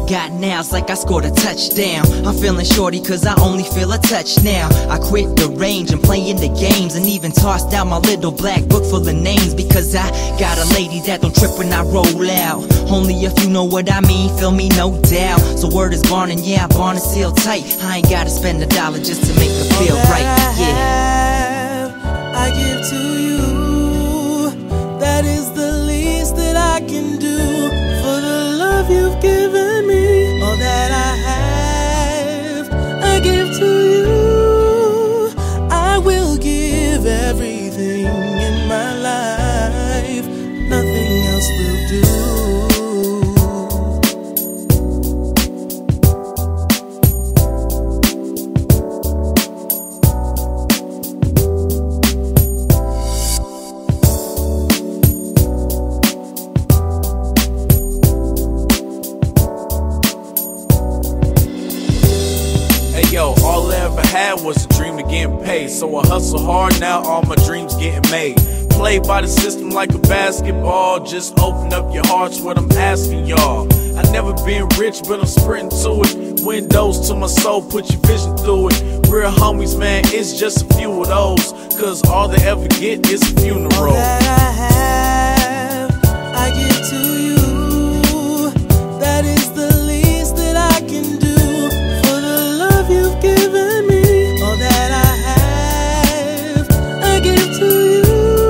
got now, it's like I scored a touchdown. I'm feeling shorty cause I only feel a touch now. I quit the range and playing the games, and even tossed out my little black book full of names, because I got a lady that don't trip when I roll out. Only if you know what I mean, feel me, no doubt. So word is born, and yeah, barn is sealed tight. I ain't gotta spend $1 just to make her feel right. I give to you. That is the least that I can do for the love you've given me. All that I have, I give to you. I will give everything in my life. Nothing else will do. Yo, all I ever had was a dream of getting paid, so I hustle hard, now all my dreams getting made. Play by the system like a basketball, just open up your hearts, what I'm asking y'all. I never been rich, but I'm sprinting to it. Windows to my soul, put your vision through it. Real homies, man, it's just a few of those, cause all they ever get is a funeral. All that I have, I give to you. That is the least that I can do for the love you've given me. All that I have, I give to you.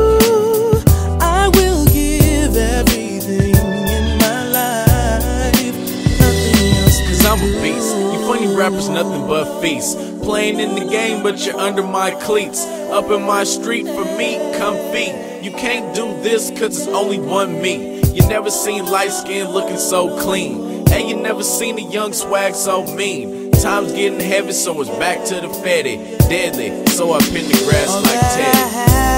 I will give everything in my life. Nothing else. Cause I'm a beast. You funny rappers, nothing but feast. Playing in the game, but you're under my cleats. Up in my street for me, come feed. You can't do this cause it's only one me. You never seen light skin looking so clean, and you never seen a young swag so mean. Time's getting heavy, so it's back to the fatty. Deadly, so I pin the grass like Teddy.